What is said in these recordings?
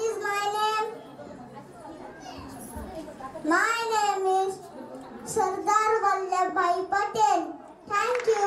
is my name? My name is Sardar Vallabhbhai Patel. Thank you.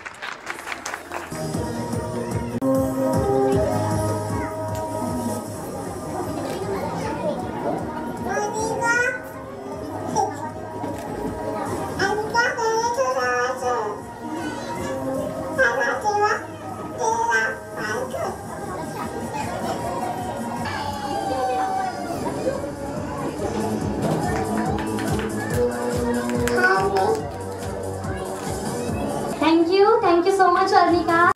Thank you so much, Arnika.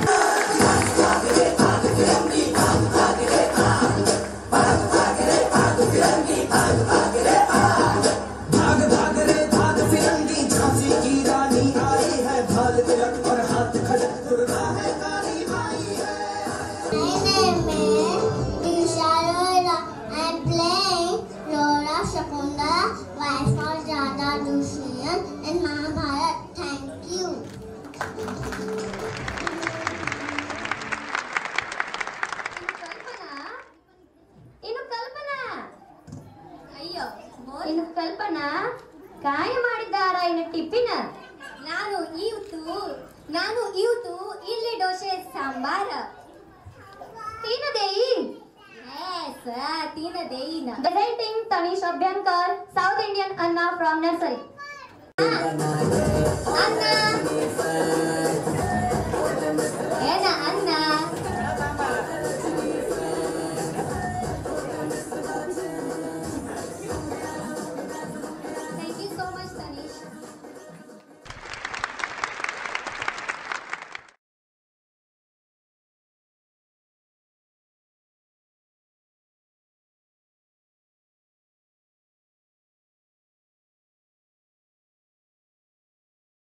ಕಲ್ಪನಾ ಕಾಯ ಮಾಡಿದ್ದಾರ ಇನ್ನು tiffin ನಾನು ಇವತ್ತು ಇಡ್ಲಿ ದೋಸೆ ಸಾಂಬಾರ ತೀನದೇಯಿ presenting Tanish Abhyankar, South Indian Anna from nursery. Anna. Anna.